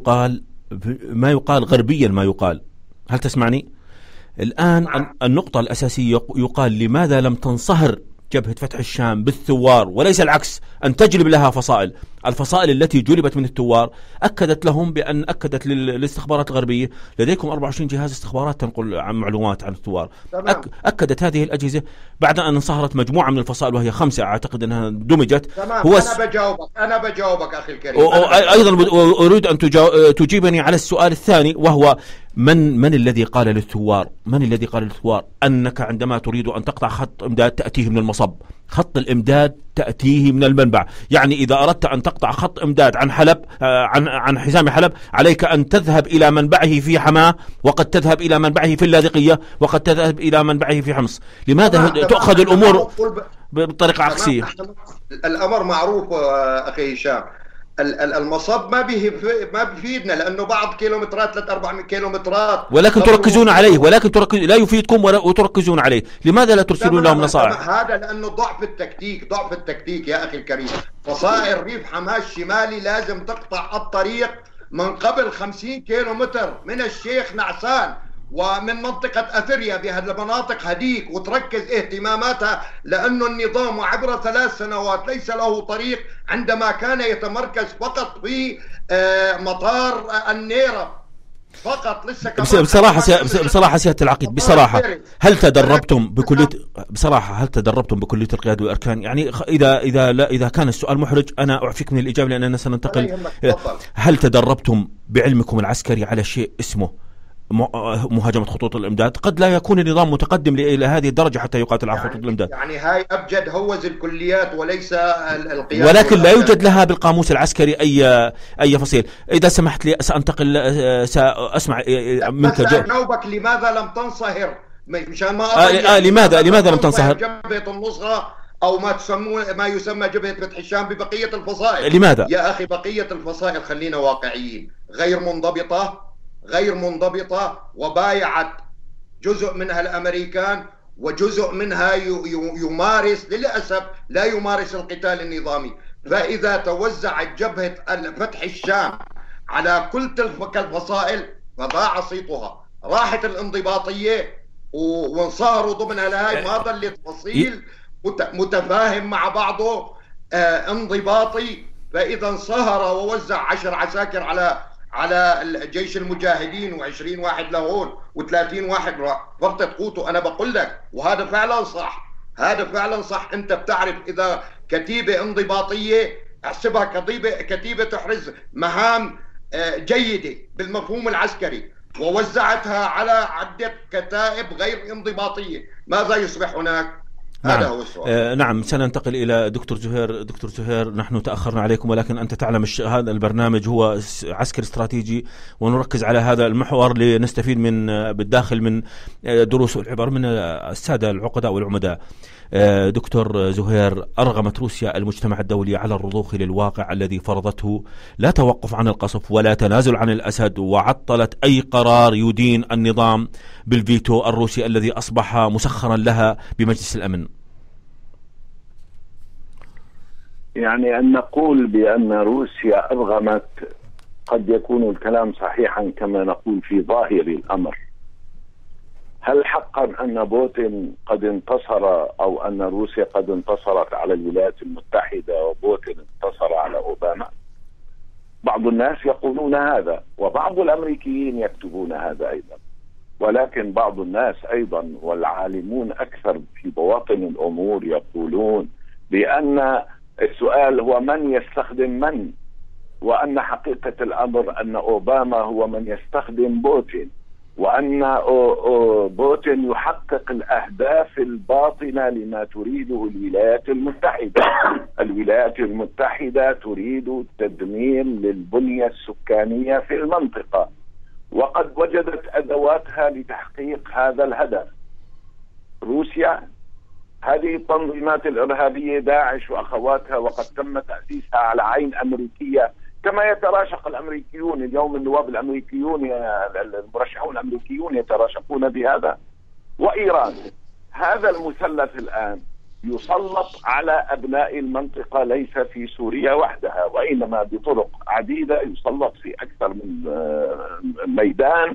يقال غربيا، ما يقال. هل تسمعني؟ الآن النقطة الأساسية يقال لماذا لم تنصهر جبهة فتح الشام بالثوار وليس العكس، أن تجلب لها فصائل. الفصائل التي جلبت من الثوار أكدت لهم بأن أكدت للاستخبارات الغربية لديكم 24 جهاز استخبارات تنقل عن معلومات عن الثوار. أكدت هذه الأجهزة بعد أن انصهرت مجموعة من الفصائل وهي 5 أعتقد أنها دمجت. أنا بجاوبك أخي الكريم. أيضا أريد أن تجيبني على السؤال الثاني، وهو من الذي قال للثوار أنك عندما تريد أن تقطع خط إمداد تأتيه من المصب؟ خط الإمداد تأتيه من المنبع. يعني إذا أردت أن تقطع خط إمداد عن حلب عن حزام حلب عليك أن تذهب إلى منبعه في حماة، وقد تذهب إلى منبعه في اللاذقية، وقد تذهب إلى منبعه في حمص. لماذا تأخذ الأمور بطريقة عكسية؟ الأمر معروف أخي هشام، المصب ما بيفيدنا، لأنه بعض كيلومترات 3-4 كيلومترات، ولكن تركزون عليه، لا يفيدكم وتركزون عليه. لماذا لا ترسلون لهم نصائح؟ هذا لأنه ضعف التكتيك يا أخي الكريم. فصائل ريف حماة الشمالي لازم تقطع الطريق من قبل 50 كيلومتر من الشيخ نعسان ومن منطقة أثريا بهذه المناطق هديك، وتركز اهتماماتها، لأنه النظام عبر 3 سنوات ليس له طريق، عندما كان يتمركز فقط في مطار النيرة فقط. لسه بصراحة سيادة العقيد، بصراحة هل تدربتم بكلية القيادة والأركان؟ يعني إذا كان السؤال محرج أنا أعفيك من الإجابة لأننا سننتقل. هل تدربتم بعلمكم العسكري على شيء اسمه مهاجمة خطوط الإمداد، قد لا يكون النظام متقدم إلى هذه الدرجة حتى يقاتل على خطوط الإمداد. يعني هاي أبجد هوز الكليات وليس القيادة، ولكن لا يوجد لها بالقاموس العسكري أي فصيل. إذا سمحت لي سأنتقل، سأسمع منك. نوبك لماذا لم تنصهر؟ مشان ما لماذا لم تنصهر جبهة النصرة أو ما يسمى جبهة فتح الشام ببقية الفصائل؟ لماذا؟ يا أخي بقية الفصائل خلينا واقعيين، غير منضبطة وبايعت جزء منها الأمريكان وجزء منها يمارس للأسف لا يمارس القتال النظامي. فإذا توزعت جبهة فتح الشام على كل تلك الفصائل فضاع صيتها، راحت الانضباطية وانصهروا ضمنها لهاي، ما ظلت فصيل متفاهم مع بعضه انضباطي. فإذا انصهر ووزع 10 عساكر على الجيش المجاهدين و20 واحد لهون و30 واحد فرطت قوته. أنا بقول لك وهذا فعلا صح. أنت بتعرف إذا كتيبة انضباطية احسبها كتيبة تحرز مهام جيدة بالمفهوم العسكري ووزعتها على عدة كتائب غير انضباطية، ماذا يصبح هناك؟ نعم. هذا هو السؤال. نعم، سننتقل إلى دكتور زهير. دكتور زهير، نحن تأخرنا عليكم، ولكن أنت تعلم هذا البرنامج هو عسكري استراتيجي، ونركز على هذا المحور لنستفيد بالداخل من دروس العبر من السادة العقداء والعمداء. دكتور زهير، أرغمت روسيا المجتمع الدولي على الرضوخ للواقع الذي فرضته لا توقف عن القصف ولا تنازل عن الأسد، وعطلت أي قرار يدين النظام بالفيتو الروسي الذي أصبح مسخرا لها بمجلس الأمن. يعني أن نقول بأن روسيا أرغمت قد يكون الكلام صحيحا كما نقول في ظاهر الأمر. هل حقا أن بوتين قد انتصر أو أن روسيا قد انتصرت على الولايات المتحدة وبوتين انتصر على أوباما؟ بعض الناس يقولون هذا، وبعض الأمريكيين يكتبون هذا أيضا، ولكن بعض الناس أيضا والعالمون أكثر في بواطن الأمور يقولون بأن السؤال هو من يستخدم من، وأن حقيقة الأمر أن أوباما هو من يستخدم بوتين، وأن بوتين يحقق الأهداف الباطنة لما تريده الولايات المتحدة. الولايات المتحدة تريد تدمير للبنية السكانية في المنطقة، وقد وجدت أدواتها لتحقيق هذا الهدف. روسيا، هذه التنظيمات الإرهابية داعش وأخواتها، وقد تم تأسيسها على عين أمريكية كما يتراشق الأمريكيون اليوم، النواب الأمريكيون المرشحون الأمريكيون يتراشقون بهذا. وإيران، هذا المثلث الآن يسلط على أبناء المنطقة، ليس في سوريا وحدها وإنما بطرق عديدة، يسلط في أكثر من ميدان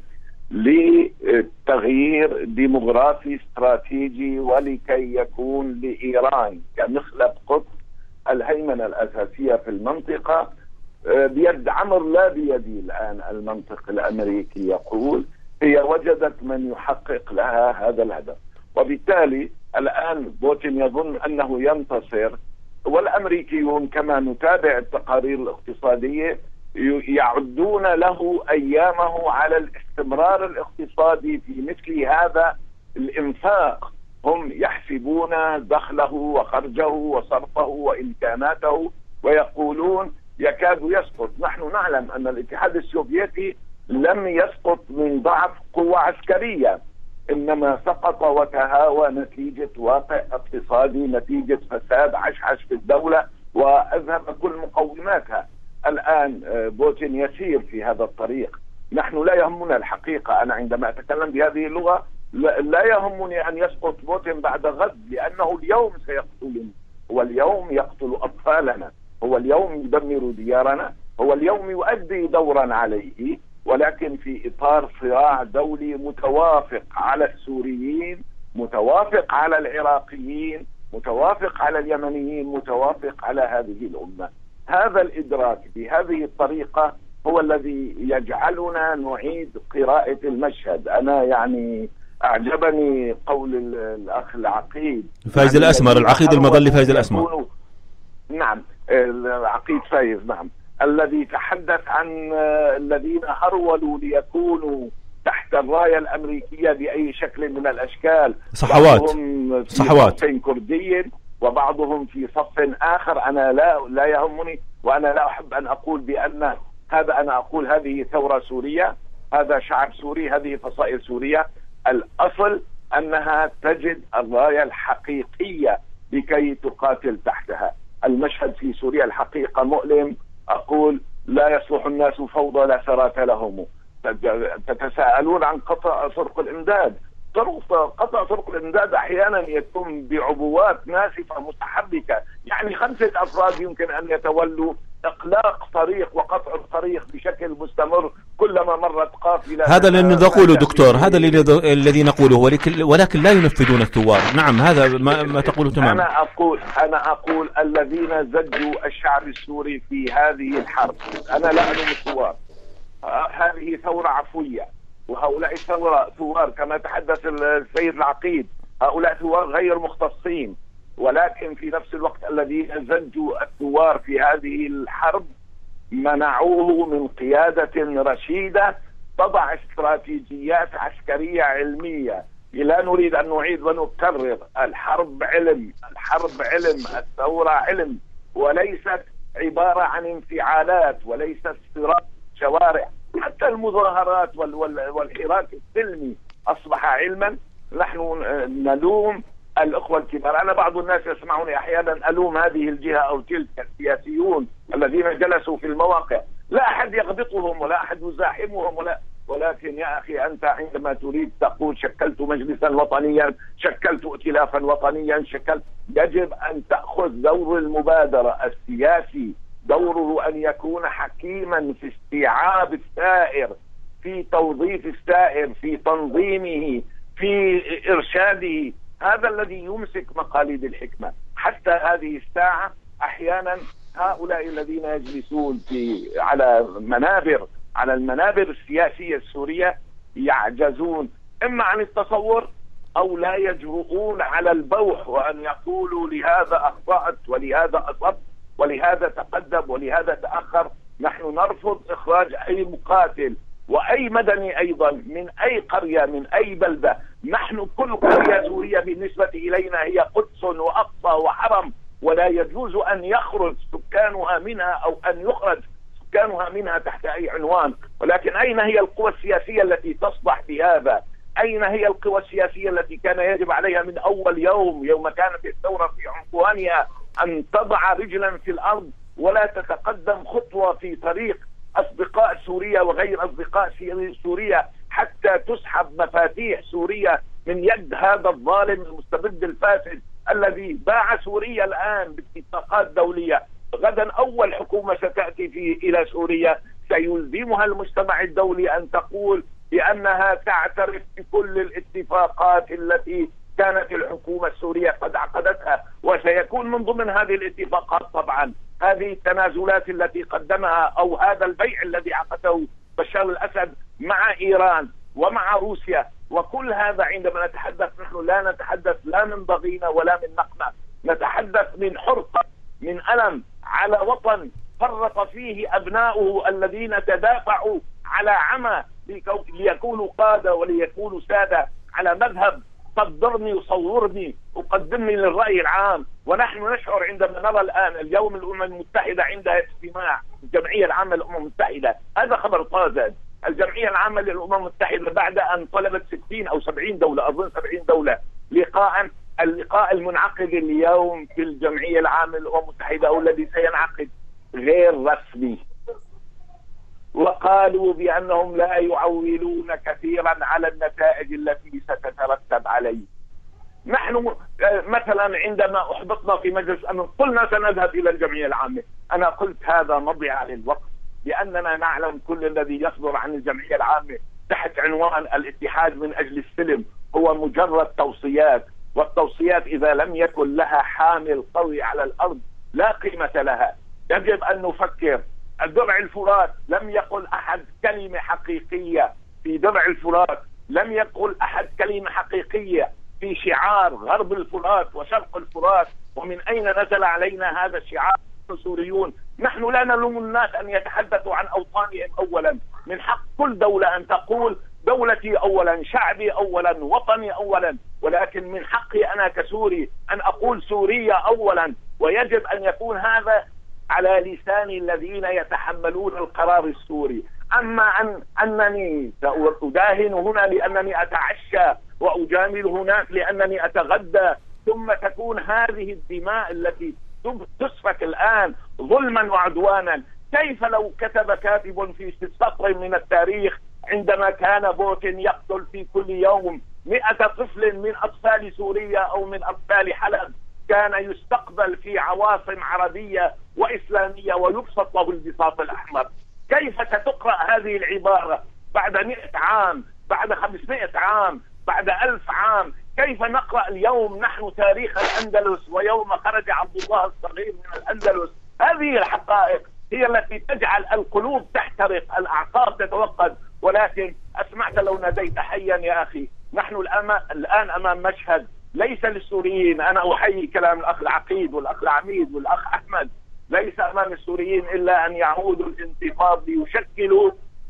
لتغيير ديموغرافي استراتيجي، ولكي يكون لإيران كمخلب قطب الهيمنة الأساسية في المنطقة بيد عمر لا بيدي. الآن المنطق الأمريكي يقول هي وجدت من يحقق لها هذا الهدف، وبالتالي الآن بوتين يظن أنه ينتصر، والأمريكيون كما نتابع التقارير الاقتصادية يعدون له أيامه على الاستمرار الاقتصادي في مثل هذا الإنفاق. هم يحسبون دخله وخرجه وصرفه وإمكاناته ويقولون يكاد يسقط. نحن نعلم أن الاتحاد السوفيتي لم يسقط من ضعف قوة عسكرية، إنما سقط وتهاوى نتيجة واقع اقتصادي، نتيجة فساد عشعش في الدولة وأذهب كل مقوماتها. الآن بوتين يسير في هذا الطريق. نحن لا يهمنا الحقيقة، أنا عندما أتكلم بهذه اللغة لا يهمني أن يسقط بوتين بعد غد، لأنه اليوم سيقتلنا، هو اليوم يقتل أطفالنا، هو اليوم يدمر ديارنا، هو اليوم يؤدي دورا عليه، ولكن في إطار صراع دولي متوافق على السوريين، متوافق على العراقيين، متوافق على اليمنيين، متوافق على هذه الأمة. هذا الإدراك بهذه الطريقة هو الذي يجعلنا نعيد قراءة المشهد. أنا يعني أعجبني قول الأخ العقيد فايز الأسمر، العقيد المظلي فايز الأسمر. نعم، العقيد فايز، نعم، الذي تحدث عن الذين هرولوا ليكونوا تحت تحت الراية الأمريكية بأي شكل من الأشكال. صحوات في صف كردي وبعضهم في صف آخر. أنا لا يهمني، وأنا لا أحب أن أقول بأن هذا، أنا أقول هذه ثورة سورية، هذا شعب سوري، هذه فصائل سورية. الأصل أنها تجد الراية الحقيقية لكي تقاتل تحتها. المشهد في سوريا الحقيقة مؤلم. أقول لا يصلح الناس فوضى لا ثرات لهم. تتساءلون عن قطع طرق الإمداد. قطع طرق الإمداد أحيانا يتم بعبوات ناسفة متحركة، يعني 5 أفراد يمكن أن يتولوا إقلاق طريق وقطع الطريق بشكل مستمر كلما مرت قافلة. هذا اللي نقوله دكتور، هذا الذي نقوله، ولكن لا ينفذون الثوار. نعم، هذا ما تقوله تماما. أنا أقول الذين زجوا الشعب السوري في هذه الحرب، أنا لا ألوم الثوار، هذه ثورة عفوية، وهؤلاء ثوار كما تحدث السيد العقيد، هؤلاء ثوار غير مختصين، ولكن في نفس الوقت الذين زجوا الثوار في هذه الحرب منعوه من قيادة رشيدة تضع استراتيجيات عسكرية علمية. لا نريد أن نعيد ونكرر، الحرب علم، الثورة علم، وليست عبارة عن انفعالات، وليست صراع شوارع. حتى المظاهرات والحراك السلمي أصبح علما. نحن نلوم الأخوة الكبار. أنا بعض الناس يسمعوني أحيانا ألوم هذه الجهة أو تلك، السياسيون الذين جلسوا في المواقع، لا أحد يغبطهم ولا أحد يزاحمهم ولكن يا أخي أنت عندما تريد تقول شكلت مجلسا وطنيا، شكلت ائتلافا وطنيا، يجب أن تأخذ دور المبادرة السياسي، دوره أن يكون حكيما في استيعاب الثائر، في توظيف الثائر، في تنظيمه، في إرشاده. هذا الذي يمسك مقاليد الحكمة. حتى هذه الساعة أحيانا هؤلاء الذين يجلسون على المنابر السياسية السورية يعجزون إما عن التصور أو لا يجرؤون على البوح وأن يقولوا لهذا أخطأت ولهذا أصبت ولهذا تقدم ولهذا تأخر. نحن نرفض إخراج أي مقاتل وأي مدني أيضا من أي قرية من أي بلدة. نحن كل قرية سورية بالنسبة إلينا هي قدس وأقصى وحرم، ولا يجوز أن يخرج سكانها منها أو أن يخرج سكانها منها تحت أي عنوان. ولكن أين هي القوى السياسية التي تصلح بهذا؟ أين هي القوى السياسية التي كان يجب عليها من أول يوم كانت الثورة في عنفوانها أن تضع رجلا في الأرض ولا تتقدم خطوة في طريق أصدقاء سوريا وغير أصدقاء سوريا حتى تسحب مفاتيح سوريا من يد هذا الظالم المستبد الفاسد الذي باع سوريا الآن باتفاقات دولية. غدا أول حكومة ستأتي إلى سوريا سيلزمها المجتمع الدولي أن تقول بأنها تعترف بكل الاتفاقات التي كانت الحكومة السورية قد عقدتها، وسيكون من ضمن هذه الاتفاقات طبعا هذه التنازلات التي قدمها أو هذا البيع الذي عقده بشار الأسد مع إيران ومع روسيا. وكل هذا عندما نتحدث نحن لا نتحدث لا من ضغينة ولا من نقمة، نتحدث من حرقة، من ألم على وطن فرط فيه أبناؤه الذين تدافعوا على عمى ليكونوا قادة وليكونوا سادة على مذهب قدرني وصورني وقدمني للرأي العام. ونحن نشعر عندما نرى الآن اليوم الأمم المتحدة عندها اجتماع الجمعية العامة للأمم المتحدة، هذا خبر طازج. الجمعية العامة للأمم المتحدة بعد أن طلبت 60 أو 70 دولة، أظن 70 دولة، اللقاء المنعقد اليوم في الجمعية العامة للأمم المتحدة أو الذي سينعقد غير رسمي، وقالوا بأنهم لا يعولون كثيرا على النتائج التي ستترتب عليه. نحن مثلا عندما أحبطنا في مجلس الأمن قلنا سنذهب إلى الجمعية العامة. أنا قلت هذا مضيعة للوقت، لأننا نعلم كل الذي يصدر عن الجمعية العامة تحت عنوان الاتحاد من أجل السلم هو مجرد توصيات، والتوصيات إذا لم يكن لها حامل قوي على الأرض لا قيمة لها. يجب أن نفكر. الدرع الفرات لم يقل أحد كلمة حقيقية في درع الفرات، لم يقل أحد كلمة حقيقية في شعار غرب الفرات وشرق الفرات. ومن أين نزل علينا هذا الشعار؟ سوريون. نحن لا نلوم الناس أن يتحدثوا عن أوطانهم أولا، من حق كل دولة أن تقول دولتي أولا، شعبي أولا، وطني أولا، ولكن من حقي أنا كسوري أن أقول سوريا أولا، ويجب أن يكون هذا على لسان الذين يتحملون القرار السوري. أما أنني أداهن هنا لأنني أتعشى وأجامل هناك لأنني أتغدى، ثم تكون هذه الدماء التي تسفك الآن ظلما وعدوانا. كيف لو كتب كاتب في سطر من التاريخ عندما كان بوتين يقتل في كل يوم 100 طفل من أطفال سوريا أو من أطفال حلب، كان يستقبل في عواصم عربية وإسلامية ويبسط له البساط الأحمر. كيف ستقرأ هذه العبارة بعد 100 عام، بعد 500 عام، بعد 1000 عام؟ كيف نقرأ اليوم نحن تاريخ الأندلس ويوم خرج عبد الله الصغير من الأندلس؟ هذه الحقائق هي التي تجعل القلوب تحترق، الأعصاب تتوقد. ولكن أسمعت لو ناديت حيا يا أخي. نحن الآن أمام مشهد ليس للسوريين. أنا أحيي كلام الأخ العقيد والأخ العميد والأخ أحمد. ليس أمام السوريين إلا أن يعودوا الانتفاض ليشكلوا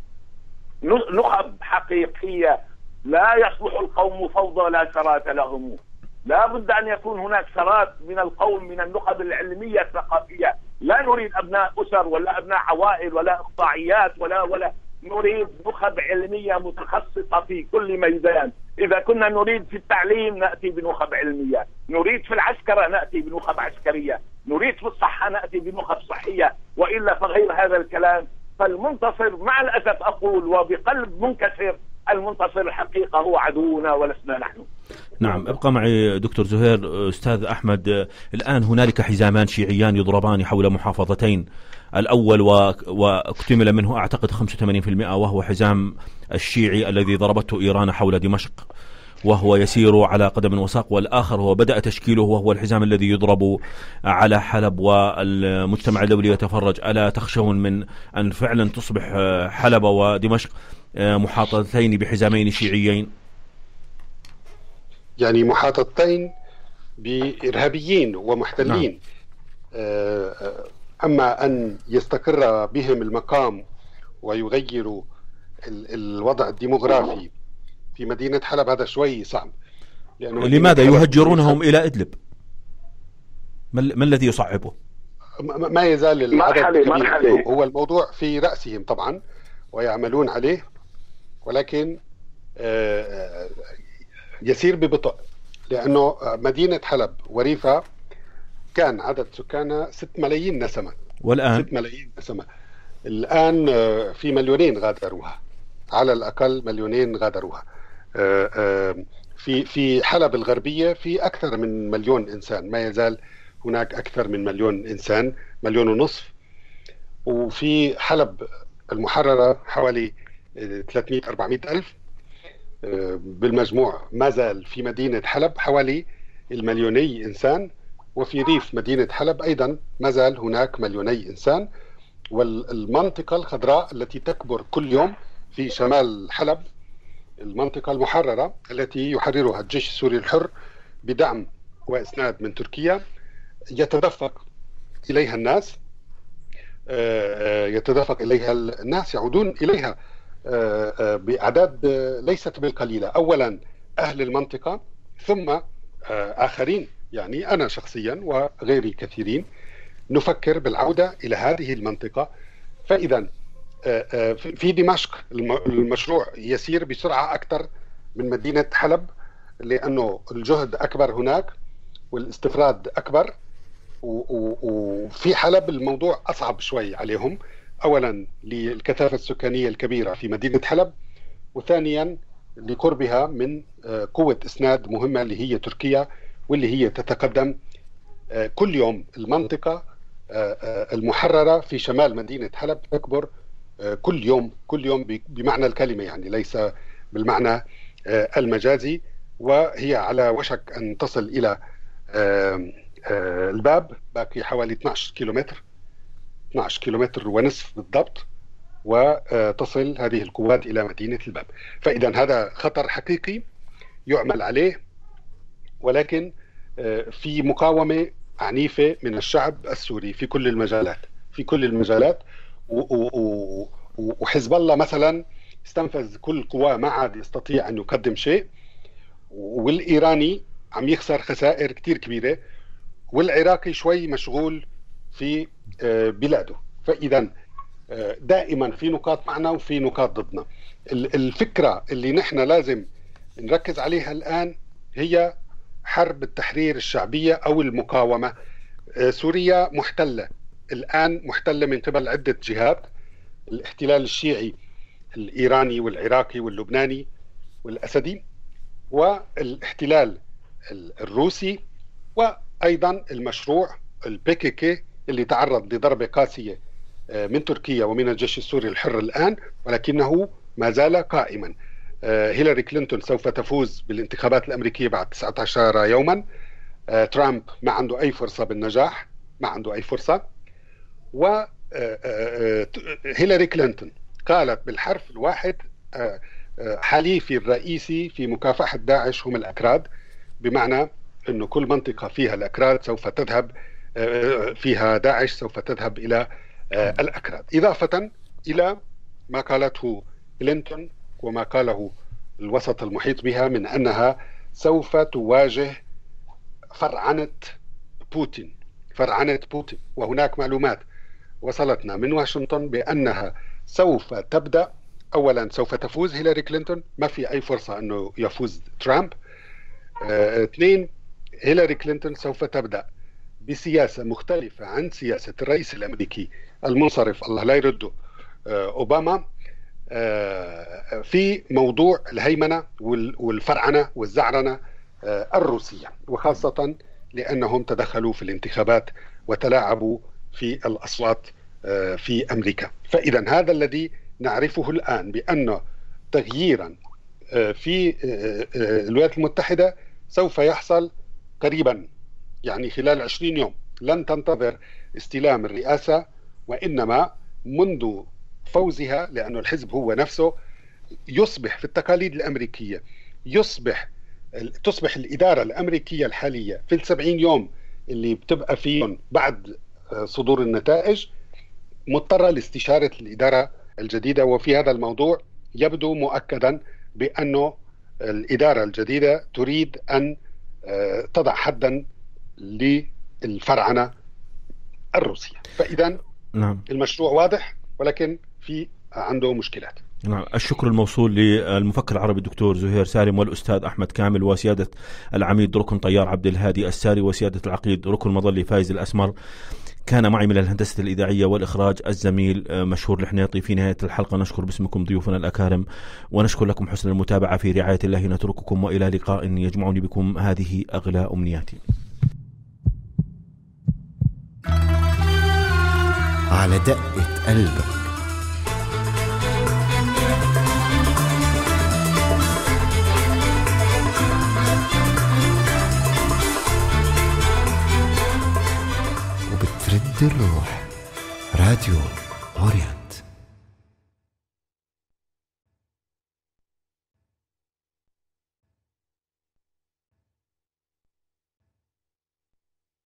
نخب حقيقية. لا يصلح القوم فوضى ولا سرات لهم. لا بد أن يكون هناك سرات من القوم، من النخب العلمية الثقافية. لا نريد أبناء أسر ولا أبناء عوائل ولا إقطاعيات ولا نريد نخب علمية متخصصة في كل ميدان. إذا كنا نريد في التعليم نأتي بنخب علمية، نريد في العسكرة نأتي بنخب عسكرية، نريد في الصحة نأتي بنخب صحية، وإلا فغير هذا الكلام. فالمنتصر مع الأسف أقول وبقلب منكسر، المنتصر الحقيقة هو عدونا ولسنا نحن. نعم، ابقى معي دكتور زهير. أستاذ أحمد، الآن هنالك حزامان شيعيان يضربان حول محافظتين. الأول واكتمل منه أعتقد 85%، وهو حزام الشيعي الذي ضربته إيران حول دمشق، وهو يسير على قدم وساق. والآخر هو بدأ تشكيله، وهو الحزام الذي يضرب على حلب، والمجتمع الدولي يتفرج. ألا تخشون من أن فعلا تصبح حلب ودمشق محاطتين بحزامين شيعيين؟ يعني محاطتين بإرهابيين ومحتلين. أما أن يستقر بهم المقام ويغيروا الوضع الديموغرافي في مدينة حلب هذا شوي صعب. لماذا يهجرونهم إلى إدلب؟ ما الذي يصعبه؟ ما يزال العدد هو الموضوع في رأسهم طبعا ويعملون عليه، ولكن يسير ببطء، لأنه مدينة حلب وريفها كان عدد سكانها 6 ملايين نسمة، والآن 6 ملايين نسمة. الآن في 2 مليون غادروها، على الأقل 2 مليون غادروها. في حلب الغربية في أكثر من 1 مليون إنسان، ما يزال هناك أكثر من 1 مليون إنسان، 1.5 مليون. وفي حلب المحررة حوالي 300-400 ألف. بالمجموع ما زال في مدينة حلب حوالي 2 مليوني إنسان، وفي ريف مدينة حلب أيضا ما زال هناك 2 مليوني إنسان. والمنطقة الخضراء التي تكبر كل يوم في شمال حلب، المنطقة المحررة التي يحررها الجيش السوري الحر بدعم وإسناد من تركيا، يتدفق إليها الناس، يعودون إليها بأعداد ليست بالقليلة. أولا أهل المنطقة، ثم آخرين. يعني أنا شخصيا وغيري كثيرين نفكر بالعودة إلى هذه المنطقة. فإذا في دمشق المشروع يسير بسرعة أكثر من مدينة حلب، لأنه الجهد أكبر هناك والاستفراد أكبر. وفي حلب الموضوع أصعب شوي عليهم، أولا للكثافة السكانية الكبيرة في مدينة حلب، وثانيا لقربها من قوة إسناد مهمة اللي هي تركيا، واللي هي تتقدم كل يوم. المنطقة المحررة في شمال مدينة حلب تكبر كل يوم بمعنى الكلمة، يعني ليس بالمعنى المجازي. وهي على وشك أن تصل إلى الباب، باقي حوالي 12 كيلومتر ونصف بالضبط، وتصل هذه القوات إلى مدينة الباب. فإذا هذا خطر حقيقي يعمل عليه، ولكن في مقاومة عنيفة من الشعب السوري في كل المجالات. وحزب الله مثلا استنفذ كل قواه، ما عاد يستطيع أن يقدم شيء، والإيراني عم يخسر خسائر كتير كبيرة، والعراقي شوي مشغول في بلاده. فإذا دائما في نقاط معنا وفي نقاط ضدنا. الفكرة اللي نحن لازم نركز عليها الآن هي حرب التحرير الشعبية أو المقاومة. سوريا محتلة الآن، محتلة من قبل عدة جهات: الاحتلال الشيعي الإيراني والعراقي واللبناني والأسدي، والاحتلال الروسي، وأيضا المشروع الPKK اللي تعرض لضربة قاسية من تركيا ومن الجيش السوري الحر الآن، ولكنه ما زال قائما. هيلاري كلينتون سوف تفوز بالانتخابات الأمريكية بعد 19 يوما. ترامب ما عنده أي فرصة بالنجاح، ما عنده أي فرصة. وهيلاري كلينتون قالت بالحرف الواحد حليفي الرئيسي في مكافحة داعش هم الأكراد، بمعنى أنه كل منطقة فيها الأكراد سوف تذهب، فيها داعش سوف تذهب إلى الأكراد، إضافة إلى ما قالته كلينتون وما قاله الوسط المحيط بها من أنها سوف تواجه فرعنة بوتين. وهناك معلومات وصلتنا من واشنطن بأنها سوف تبدأ، أولا سوف تفوز هيلاري كلينتون، ما في أي فرصة أنه يفوز ترامب. اثنين، هيلاري كلينتون سوف تبدأ بسياسة مختلفة عن سياسة الرئيس الأمريكي المنصرف الله لا يرده أوباما في موضوع الهيمنة والفرعنة والزعرنة الروسية، وخاصة لأنهم تدخلوا في الانتخابات وتلاعبوا في الأصوات في أمريكا. فإذا هذا الذي نعرفه الآن، بأن تغييرا في الولايات المتحدة سوف يحصل قريبا، يعني خلال 20 يوم. لن تنتظر استلام الرئاسة، وإنما منذ فوزها، لأن الحزب هو نفسه يصبح في التقاليد الأمريكية تصبح الإدارة الأمريكية الحالية في 70 يوم اللي بتبقى فيهم بعد صدور النتائج مضطرة لاستشارة الإدارة الجديدة. وفي هذا الموضوع يبدو مؤكدا بأنه الإدارة الجديدة تريد أن تضع حدا للفرعنة الروسية. فإذا نعم، المشروع واضح، ولكن في عنده مشكلات. نعم، الشكر الموصول للمفكر العربي الدكتور زهير سالم، والأستاذ أحمد كامل، وسيادة العميد ركن طيار عبد الهادي الساري، وسيادة العقيد ركن مظلي فايز الأسمر. كان معي من الهندسة الإذاعية والإخراج الزميل مشهور الحنيطي. في نهاية الحلقة نشكر باسمكم ضيوفنا الأكارم، ونشكر لكم حسن المتابعة. في رعاية الله نترككم، وإلى لقاء يجمعني بكم. هذه أغلى أمنياتي. على دقة قلبك. وبترد الروح. راديو أورينت.